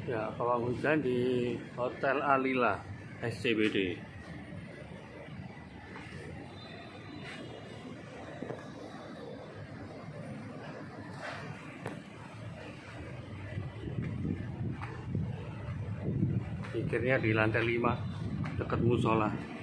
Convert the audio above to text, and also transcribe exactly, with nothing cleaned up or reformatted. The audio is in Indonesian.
Ya, pawang hujan di Hotel Alila S C B D. Pikirnya di lantai lima dekat musola.